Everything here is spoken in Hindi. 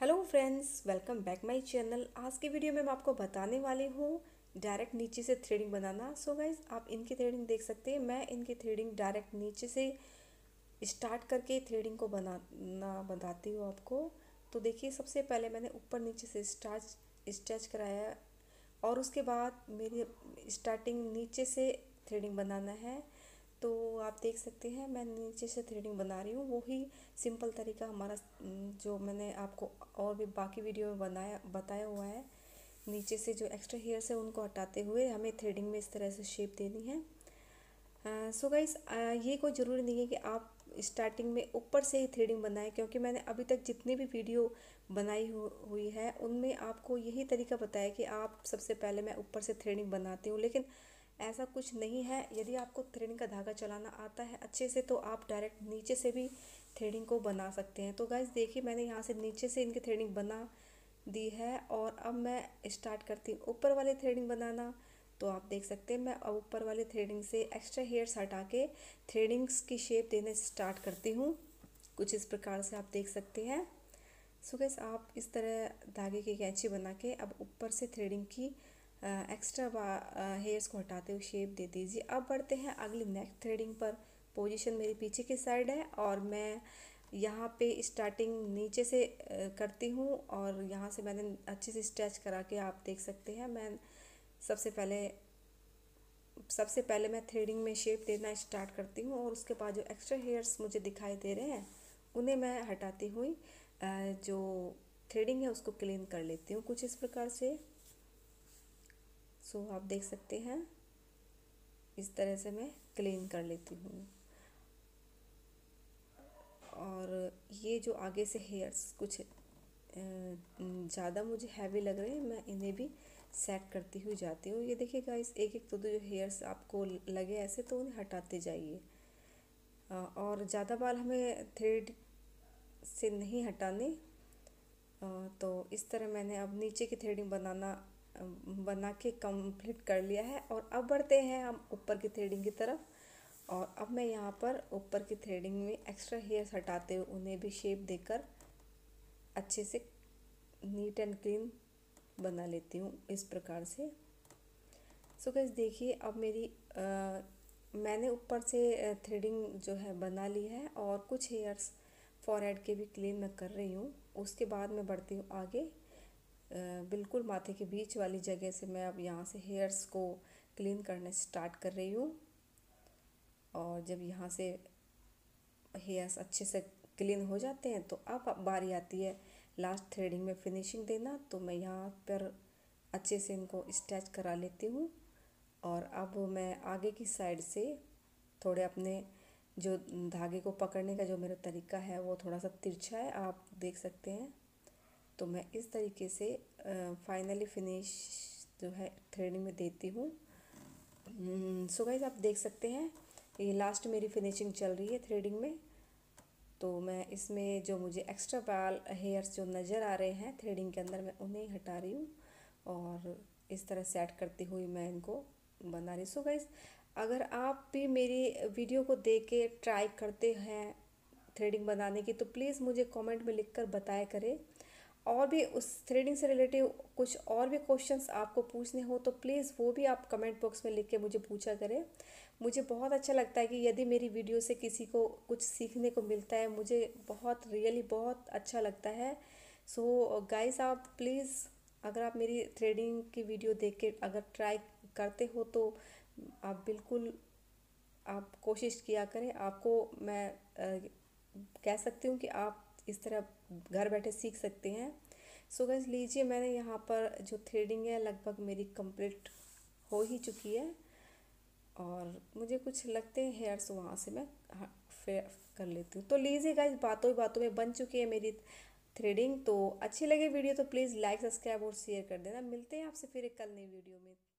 Hello friends, welcome back my channel. आज की वीडियो में मैं आपको बताने वाली हूँ डायरेक्ट नीचे से थ्रेडिंग बनाना। सो गाइज, आप इनकी थ्रेडिंग देख सकते हैं। मैं इनकी थ्रेडिंग डायरेक्ट नीचे से स्टार्ट करके थ्रेडिंग को बनाना बताती हूँ आपको। तो देखिए, सबसे पहले मैंने ऊपर नीचे से स्टिच कराया और उसके बाद मेरी स्टार्टिंग नीचे से थ्रेडिंग बनाना है। तो आप देख सकते हैं मैं नीचे से थ्रेडिंग बना रही हूँ। वही सिंपल तरीका हमारा जो मैंने आपको और भी बाकी वीडियो में बताया हुआ है। नीचे से जो एक्स्ट्रा हेयर्स है उनको हटाते हुए हमें थ्रेडिंग में इस तरह से शेप देनी है। सो गाइस, ये कोई ज़रूरी नहीं है कि आप स्टार्टिंग में ऊपर से ही थ्रेडिंग बनाएं, क्योंकि मैंने अभी तक जितनी भी वीडियो बनाई हुई है उनमें आपको यही तरीका बताया कि आप सबसे पहले मैं ऊपर से थ्रेडिंग बनाती हूँ। लेकिन ऐसा कुछ नहीं है। यदि आपको थ्रेडिंग का धागा चलाना आता है अच्छे से तो आप डायरेक्ट नीचे से भी थ्रेडिंग को बना सकते हैं। तो गाइस देखिए, मैंने यहाँ से नीचे से इनकी थ्रेडिंग बना दी है और अब मैं स्टार्ट करती हूँ ऊपर वाली थ्रेडिंग बनाना। तो आप देख सकते हैं मैं अब ऊपर वाले थ्रेडिंग से एक्स्ट्रा हेयर्स हटा के थ्रेडिंग्स की शेप देने स्टार्ट करती हूँ। कुछ इस प्रकार से आप देख सकते हैं। सो गाइस, आप इस तरह धागे की कैंची बना के अब ऊपर से थ्रेडिंग की एक्स्ट्रा हेयर्स को हटाते हुए शेप दे दीजिए। अब बढ़ते हैं अगली नेक थ्रेडिंग पर। पोजीशन मेरी पीछे की साइड है और मैं यहाँ पे स्टार्टिंग नीचे से करती हूँ और यहाँ से मैंने अच्छे से स्ट्रेच करा के आप देख सकते हैं। मैं सबसे पहले मैं थ्रेडिंग में शेप देना स्टार्ट करती हूँ और उसके बाद जो एक्स्ट्रा हेयर्स मुझे दिखाई दे रहे हैं उन्हें मैं हटाती हुई जो थ्रेडिंग है उसको क्लीन कर लेती हूँ कुछ इस प्रकार से। सो आप देख सकते हैं इस तरह से मैं क्लीन कर लेती हूँ। और ये जो आगे से हेयर्स कुछ ज़्यादा मुझे हैवी लग रहे हैं, मैं इन्हें भी सेट करती हुई जाती हूँ। ये देखिए गाइस, एक एक दो दो जो हेयर्स आपको लगे ऐसे तो उन्हें हटाते जाइए। और ज़्यादा बाल हमें थ्रेड से नहीं हटाने। तो इस तरह मैंने अब नीचे की थ्रेडिंग बना के कंप्लीट कर लिया है। और अब बढ़ते हैं हम ऊपर की थ्रेडिंग की तरफ। और अब मैं यहाँ पर ऊपर की थ्रेडिंग में एक्स्ट्रा हेयर्स हटाते हुए उन्हें भी शेप देकर अच्छे से नीट एंड क्लीन बना लेती हूँ इस प्रकार से। सो गाइस देखिए, अब मैंने ऊपर से थ्रेडिंग जो है बना ली है और कुछ हेयर्स फॉरहेड के भी क्लीन मैं कर रही हूँ। उसके बाद मैं बढ़ती हूँ आगे। बिल्कुल माथे के बीच वाली जगह से मैं अब यहाँ से हेयर्स को क्लीन करने स्टार्ट कर रही हूँ। और जब यहाँ से हेयर्स अच्छे से क्लीन हो जाते हैं तो अब बारी आती है लास्ट थ्रेडिंग में फिनिशिंग देना। तो मैं यहाँ पर अच्छे से इनको स्टिच करा लेती हूँ। और अब मैं आगे की साइड से थोड़े अपने जो धागे को पकड़ने का जो मेरा तरीका है वो थोड़ा सा तिरछा है, आप देख सकते हैं। तो मैं इस तरीके से फाइनली फिनिश जो है थ्रेडिंग में देती हूँ। सो गाइस, आप देख सकते हैं ये लास्ट मेरी फिनिशिंग चल रही है थ्रेडिंग में। तो मैं इसमें जो मुझे एक्स्ट्रा बाल हेयर्स जो नज़र आ रहे हैं थ्रेडिंग के अंदर, मैं उन्हें हटा रही हूँ और इस तरह सेट करती हुई मैं इनको बना रही। सो गाइस, अगर आप भी मेरी वीडियो को देख के ट्राई करते हैं थ्रेडिंग बनाने की तो प्लीज़ मुझे कमेंट में लिखकर बताया करें। और भी उस थ्रेडिंग से रिलेटिव कुछ और भी क्वेश्चंस आपको पूछने हो तो प्लीज़ वो भी आप कमेंट बॉक्स में लिख के मुझे पूछा करें। मुझे बहुत अच्छा लगता है कि यदि मेरी वीडियो से किसी को कुछ सीखने को मिलता है, मुझे बहुत रियली बहुत अच्छा लगता है। सो गाइस, आप प्लीज़ अगर आप मेरी थ्रेडिंग की वीडियो देख के अगर ट्राई करते हो तो आप बिल्कुल आप कोशिश किया करें। आपको मैं कह सकती हूँ कि आप इस तरह घर बैठे सीख सकते हैं। सो गाइस लीजिए, मैंने यहाँ पर जो थ्रेडिंग है लगभग मेरी कंप्लीट हो ही चुकी है। और मुझे कुछ लगते हैं हेयर्स वहाँ से मैं फेयर कर लेती हूँ। तो लीजिए गाइस, बातों ही बातों में बन चुकी है मेरी थ्रेडिंग। तो अच्छी लगी वीडियो तो प्लीज़ लाइक सब्सक्राइब और शेयर कर देना। मिलते हैं आपसे फिर एक कल नई वीडियो में।